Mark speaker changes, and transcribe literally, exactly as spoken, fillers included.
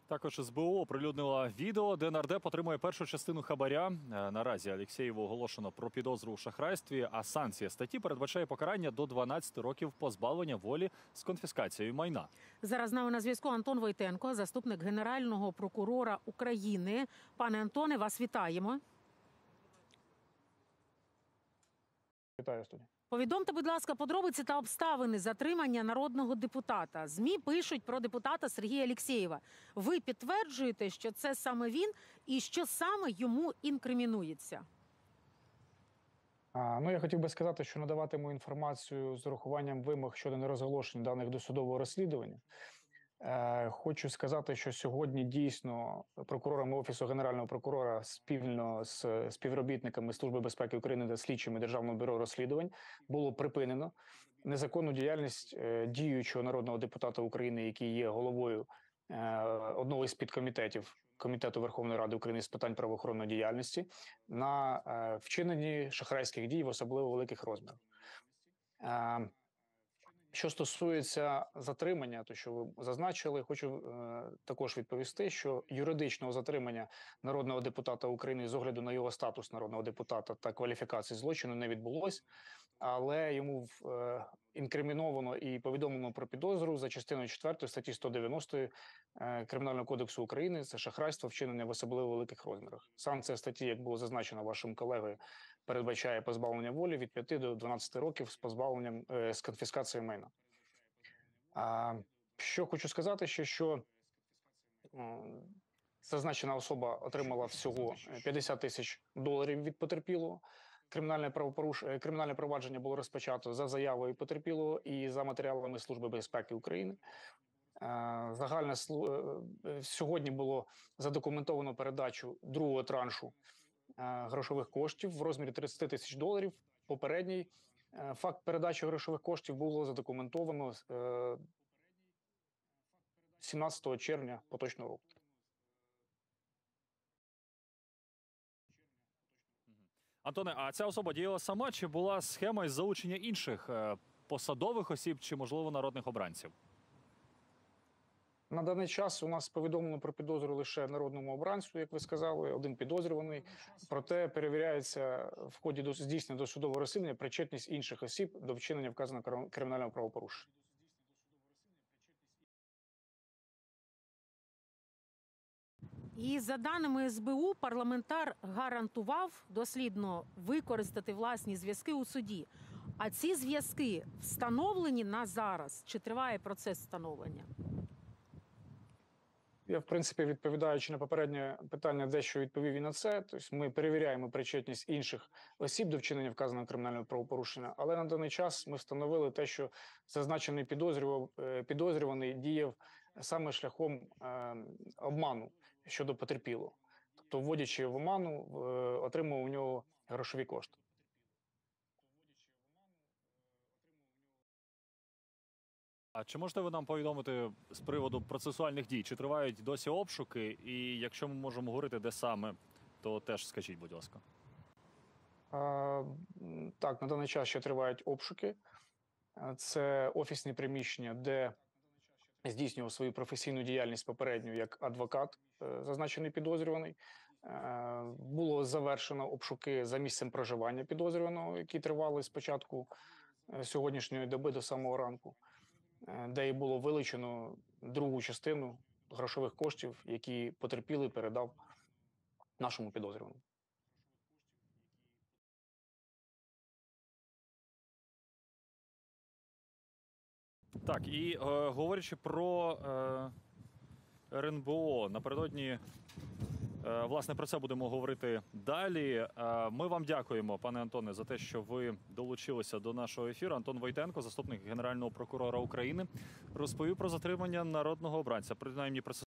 Speaker 1: Також ес бе у оприлюднила відео, де нардеп отримує першу частину хабаря. Наразі Алєксєєву оголошено про підозру у шахрайстві, а санкція статті передбачає покарання до дванадцяти років позбавлення волі з конфіскацією майна.
Speaker 2: Зараз з нами на зв'язку Антон Войтенко, заступник Генерального прокурора України. Пане Антоне, вас вітаємо.
Speaker 3: Вітаю, студія.
Speaker 2: Повідомте, будь ласка, подробиці та обставини затримання народного депутата. ЗМІ пишуть про депутата Сергія Алєксєєва. Ви підтверджуєте, що це саме він і що саме йому інкримінується?
Speaker 3: А, ну, я хотів би сказати, що надаватиму інформацію з урахуванням вимог щодо нерозголошення даних досудового розслідування. Е, хочу сказати, що сьогодні дійсно прокурорами Офісу Генерального прокурора спільно з співробітниками Служби безпеки України та слідчими Державного бюро розслідувань було припинено незаконну діяльність е, діючого народного депутата України, який є головою е, одного із підкомітетів Комітету Верховної Ради України з питань правоохоронної діяльності на е, вчиненні шахрайських дій в особливо великих розмірах. Е, Що стосується затримання, то що ви зазначили, хочу е, також відповісти, що юридичного затримання народного депутата України з огляду на його статус народного депутата та кваліфікації злочину не відбулось, але йому е, інкриміновано і повідомлено про підозру за частиною четвертої статті сто дев'яносто е, Кримінального кодексу України. Це шахрайство, вчинення в особливо великих розмірах. Санкція статті, як було зазначено вашим колегою, передбачає позбавлення волі від п'яти до дванадцяти років з позбавленням е, з конфіскацією майна. А, що хочу сказати ще, що е, зазначена особа отримала всього п'ятдесят тисяч доларів від потерпілого. Кримінальне правопоруш... Кримінальне провадження було розпочато за заявою потерпілого і за матеріалами Служби безпеки України. Загальне сьогодні було задокументовано передачу другого траншу грошових коштів в розмірі тридцять тисяч доларів. Попередній факт передачі грошових коштів було задокументовано сімнадцятого червня поточного року.
Speaker 1: Антоне, а ця особа діяла сама, чи була схема із залучення інших посадових осіб, чи, можливо, народних обранців?
Speaker 3: На даний час у нас повідомлено про підозру лише народному обранцю, як ви сказали, один підозрюваний. Проте перевіряється в ході до здійснення досудового розслідування причетність інших осіб до вчинення вказаного кримінального правопорушення.
Speaker 2: І за даними ес бе у, парламентар гарантував дослідно використати власні зв'язки у суді. А ці зв'язки встановлені на зараз? Чи триває процес встановлення?
Speaker 3: Я, в принципі, відповідаючи на попереднє питання, дещо відповів і на це. Тобто ми перевіряємо причетність інших осіб до вчинення вказаного кримінального правопорушення, але на даний час ми встановили те, що зазначений підозрюваний діяв саме шляхом е, обману щодо потерпілого. Тобто, вводячи в оману, е, отримав у нього грошові кошти.
Speaker 1: А чи можете ви нам повідомити з приводу процесуальних дій? Чи тривають досі обшуки? І якщо ми можемо говорити, де саме, то теж скажіть, будь ласка.
Speaker 3: А, так, на даний час ще тривають обшуки. Це офісні приміщення, де здійснював свою професійну діяльність попередню як адвокат, зазначений підозрюваний. Було завершено обшуки за місцем проживання підозрюваного, які тривали з початку сьогоднішньої доби до самого ранку, де і було вилучено другу частину грошових коштів, які потерпілий передав нашому підозрюваному.
Speaker 1: Так, і е, говорячи про е, ер ен бе о, напередодні, е, власне, про це будемо говорити далі. Е, ми вам дякуємо, пане Антоне, за те, що ви долучилися до нашого ефіру. Антон Войтенко, заступник Генерального прокурора України, розповів про затримання народного обранця, принаймні